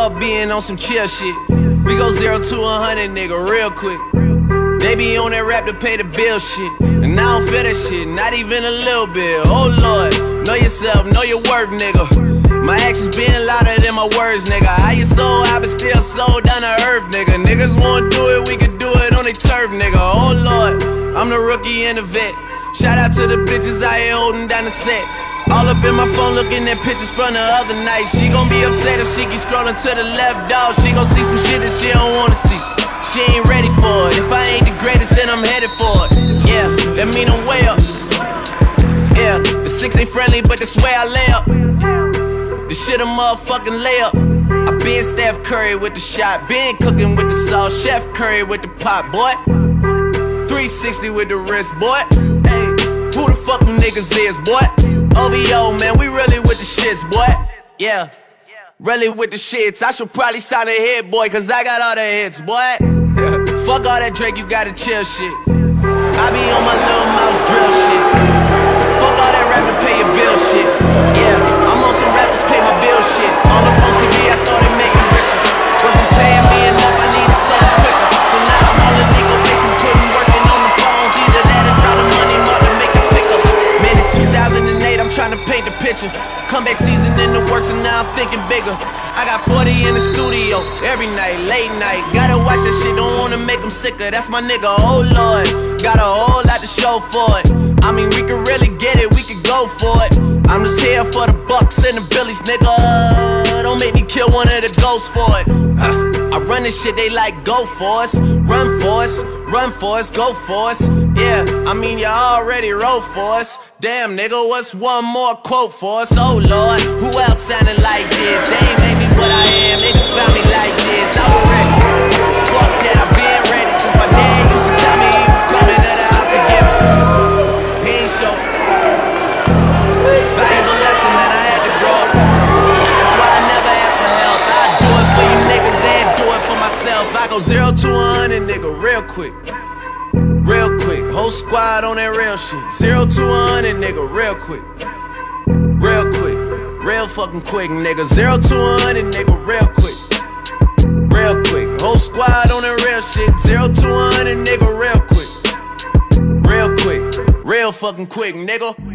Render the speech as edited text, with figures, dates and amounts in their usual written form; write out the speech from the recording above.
up being on some chill shit. We go 0 to 100, nigga, real quick. They be on that rap to pay the bill shit, and I don't feel that shit, not even a little bit. Oh Lord, know yourself, know your worth, nigga. My actions being louder than my words, nigga. How you so high but still so down to earth, nigga? Niggas won't do it, we can do it on their turf, nigga. Oh Lord, I'm the rookie and the vet. Shout out to the bitches out here holding down the set. All up in my phone looking at pictures from the other night. She gon' be upset if she keep scrolling to the left, dog. She gon' see some shit that she don't wanna see. She ain't ready for it. If I ain't the greatest, then I'm headed for it. Yeah, that mean I'm way up. Yeah, the 6 ain't friendly, but that's where I lay up. The shit a motherfucking layup. I been Steph Curry with the shot, been cooking with the sauce, Chef Curry with the pot, boy. 360 with the wrist, boy. Hey, who the fuck them niggas is, boy? OVO, man, we really with the shits, boy. Yeah, really with the shits. I should probably sign a hit, boy, cause I got all the hits, boy. Fuck all that Drake, you gotta chill shit. I be on my little mouse drill shit. Fuck all that rap to pay your bill shit. Yeah, I'm on some rappers pay my bill shit. All up on TV, I thought it made me richer. Wasn't paying me enough, I needed something quicker. So now I'm all in nigga basement, putting working on the phones. Either that or draw the money more to make the pickups. Man, it's 2008, I'm trying to paint the picture. Comeback season in the works and now I'm thinking bigger. I got 40 in the studio, every night, late night. Gotta watch that shit, don't wanna make them sicker. That's my nigga, oh Lord. Got a whole lot to show for it. I mean, we could really get it, we could go for it. I'm just here for the bucks and the billies, nigga. Don't make me kill one of the ghosts for it. I run this shit, they like go for us. Run for us, run for us, go for us. Yeah, I mean, you already wrote for us. Damn, nigga, what's one more quote for us? Oh Lord, who else sounded like this? They ain't made me what I am, they just found me like this. I was ready, fuck that, I been ready. Since my dad used to tell me he was coming to the house to get me. He ain't show valuable lesson that I had to grow up. That's why I never ask for help. I do it for you niggas and do it for myself. I go 0 to 100, nigga, real quick. Real quick, whole squad on that real shit. 0 to 100, nigga, real quick. Real quick, real fucking quick, nigga. 0 to 100, nigga, real quick. Real quick, whole squad on that real shit. 0 to 100, nigga, real quick. Real quick, real fucking quick, nigga.